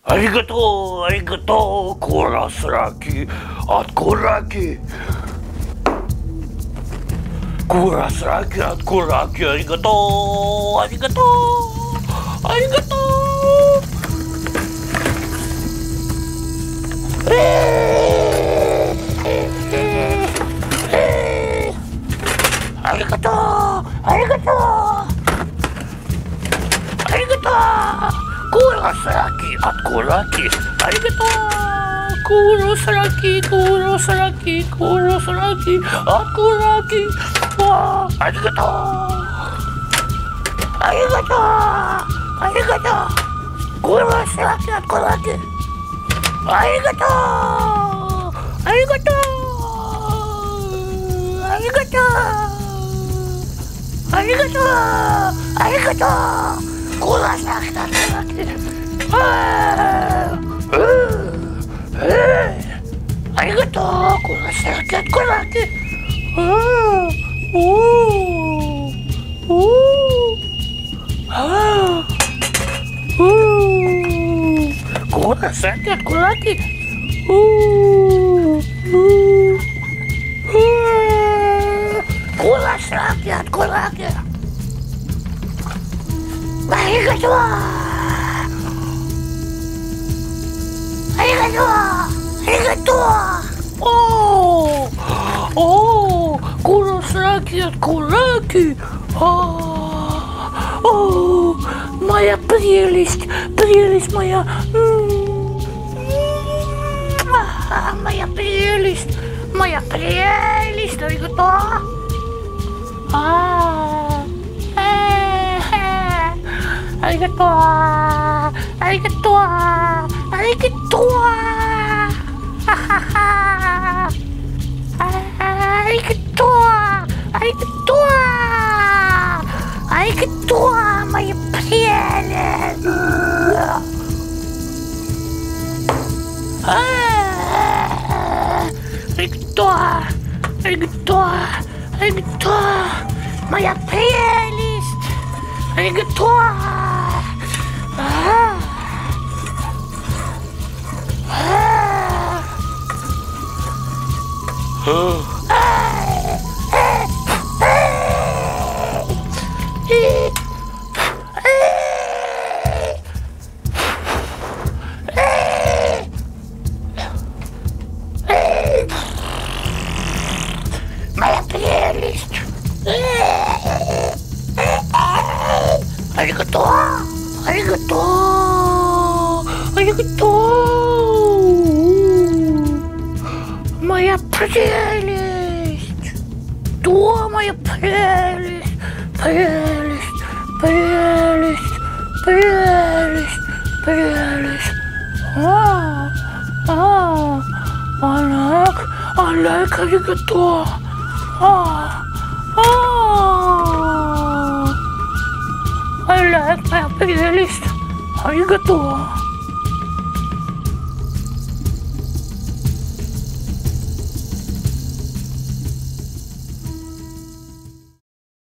ありがとう、コーラスラキ、コーラキ。コーラスラキ、コーラキ、ありがとう、ありがとう、ありがとう。ありがとう、ありがとう、ありがとう。コーラスラキ、コーラキ、ありがとう。コーラスラキ、コーラスラキ、コーラスラキ、コーラキ。わあ、ありがとう。ありがとう。ありがとう。コーラスラキ、コーラキ。ありがとう。ありがとう。ありがとう。ありがとう。ありがとう。コーラスラキ、コーラキ。ありがとう。コーラスラキ、コーラキ。コーラスラキ、コーラキ。コーラスラキ、コーラキ。ありがとう。ありがとう。ありがとう。コーラスラキ、コーラキ. Моя прелесть, прелесть моя. Моя прелесть, моя прелесть. Аригато. Аригато. Аригато. Аригато. Аригато. Аригато. Аригато, моя прелесть. Аригато. Аригато. Аригато, моя прелесть. Аригато. Моя прелесть. Аригато. Аригато. Аригато. Моя прелесть. Да, моя прелесть. Прелесть. Прелесть. Прелесть. Прелесть. Алек, аригато. Алек, моя прелесть. Аригато.